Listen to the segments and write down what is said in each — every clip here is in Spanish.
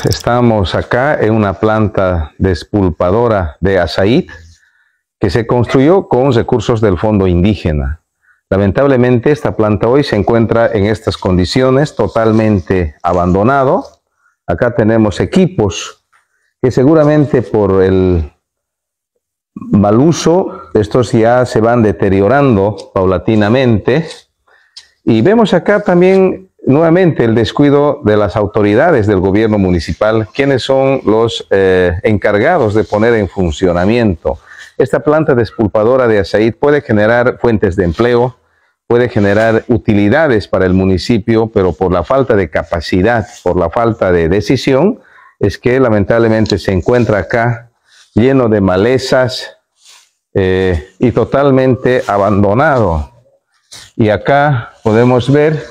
Estamos acá en una planta despulpadora de azaí que se construyó con recursos del Fondo Indígena. Lamentablemente esta planta hoy se encuentra en estas condiciones, totalmente abandonado. Acá tenemos equipos que seguramente por el mal uso, estos ya se van deteriorando paulatinamente. Y vemos acá también nuevamente el descuido de las autoridades del gobierno municipal, quienes son los encargados de poner en funcionamiento. Esta planta despulpadora de azaí puede generar fuentes de empleo, puede generar utilidades para el municipio, pero por la falta de capacidad, por la falta de decisión, es que lamentablemente se encuentra acá lleno de malezas y totalmente abandonado. Y acá podemos ver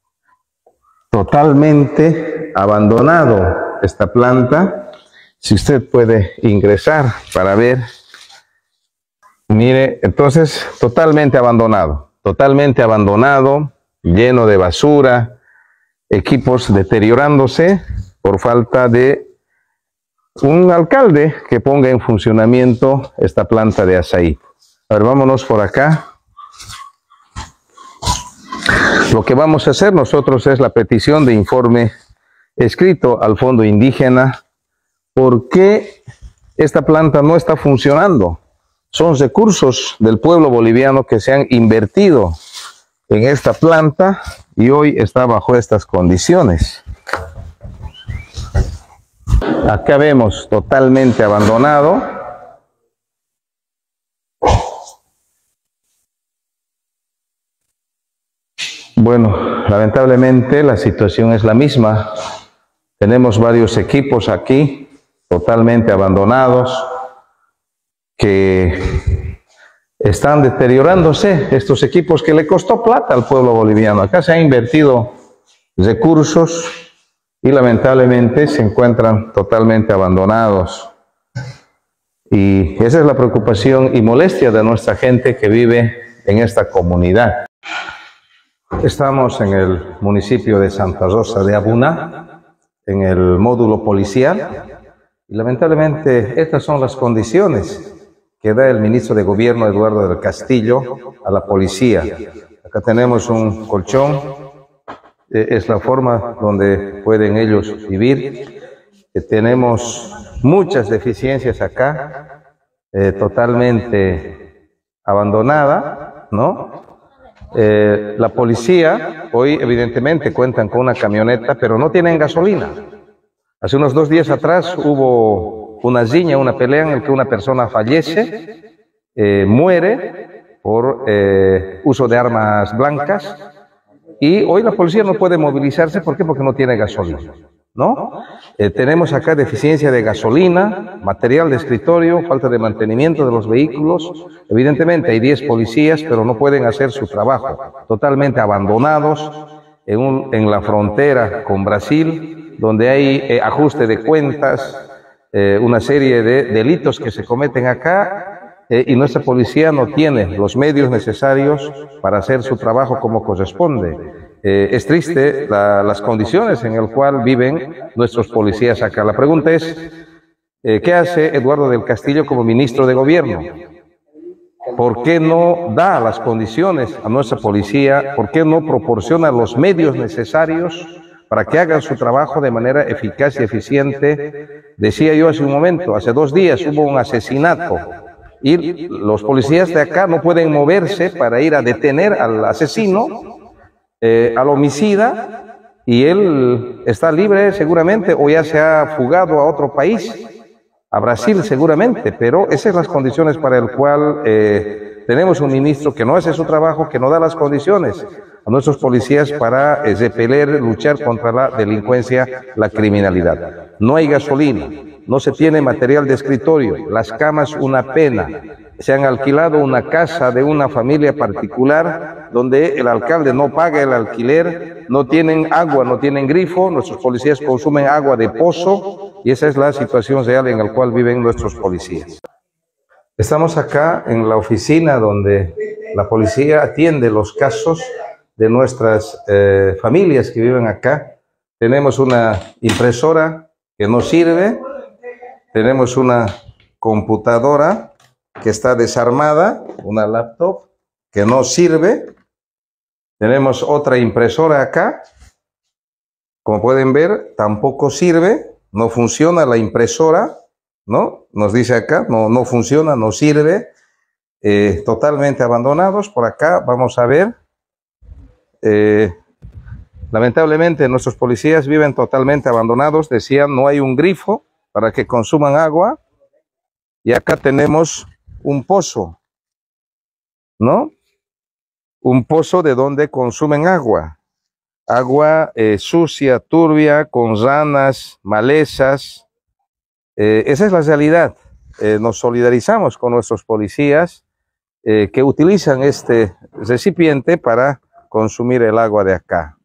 totalmente abandonado esta planta. Si usted puede ingresar para ver, mire, entonces totalmente abandonado, lleno de basura, equipos deteriorándose por falta de un alcalde que ponga en funcionamiento esta planta de azaí. A ver, vámonos por acá. Lo que vamos a hacer nosotros es la petición de informe escrito al Fondo Indígena. ¿Por qué esta planta no está funcionando? Son recursos del pueblo boliviano que se han invertido en esta planta y hoy está bajo estas condiciones. Acá vemos totalmente abandonado. Bueno, lamentablemente la situación es la misma. Tenemos varios equipos aquí totalmente abandonados que están deteriorándose. Estos equipos que le costó plata al pueblo boliviano. Acá se han invertido recursos y lamentablemente se encuentran totalmente abandonados. Y esa es la preocupación y molestia de nuestra gente que vive en esta comunidad. Estamos en el municipio de Santa Rosa de Abuna, en el módulo policial, y lamentablemente estas son las condiciones que da el ministro de Gobierno, Eduardo del Castillo, a la policía. Acá tenemos un colchón, es la forma donde pueden ellos vivir. Tenemos muchas deficiencias acá, totalmente abandonada, ¿no? La policía hoy evidentemente cuentan con una camioneta, pero no tienen gasolina. Hace unos 2 días atrás hubo una riña, una pelea en la que una persona fallece, muere por uso de armas blancas, y hoy la policía no puede movilizarse. ¿Por qué? Porque no tiene gasolina, ¿no? Tenemos acá deficiencia de gasolina, material de escritorio, falta de mantenimiento de los vehículos. Evidentemente hay 10 policías, pero no pueden hacer su trabajo, totalmente abandonados en la frontera con Brasil, donde hay ajuste de cuentas, una serie de delitos que se cometen acá, y nuestra policía no tiene los medios necesarios para hacer su trabajo como corresponde. Es triste las condiciones en las cuales viven nuestros policías acá. La pregunta es, ¿qué hace Eduardo del Castillo como ministro de Gobierno? ¿Por qué no da las condiciones a nuestra policía? ¿Por qué no proporciona los medios necesarios para que hagan su trabajo de manera eficaz y eficiente? Decía yo hace un momento, hace 2 días hubo un asesinato y los policías de acá no pueden moverse para ir a detener al asesino, al homicida, y él está libre seguramente, o ya se ha fugado a otro país, a Brasil seguramente, pero esas son las condiciones para el cual tenemos un ministro que no hace su trabajo, que no da las condiciones a nuestros policías para repeler, luchar contra la delincuencia, la criminalidad. No hay gasolina, no se tiene material de escritorio, las camas una pena. Se han alquilado una casa de una familia particular donde el alcalde no paga el alquiler, no tienen agua, no tienen grifo, nuestros policías consumen agua de pozo, y esa es la situación real en la cual viven nuestros policías. Estamos acá en la oficina donde la policía atiende los casos de nuestras familias que viven acá. Tenemos una impresora que no sirve. Tenemos una computadora que está desarmada, una laptop que no sirve. Tenemos otra impresora acá. Como pueden ver, tampoco sirve, no funciona la impresora, ¿no? Nos dice acá, no funciona, no sirve. Totalmente abandonados. Por acá vamos a ver. Lamentablemente nuestros policías viven totalmente abandonados. Decían, no hay un grifo para que consuman agua. Y acá tenemos un pozo, ¿no? Un pozo de donde consumen agua. Agua sucia, turbia, con ranas, malezas. Esa es la realidad. Nos solidarizamos con nuestros policías que utilizan este recipiente para consumir el agua de acá.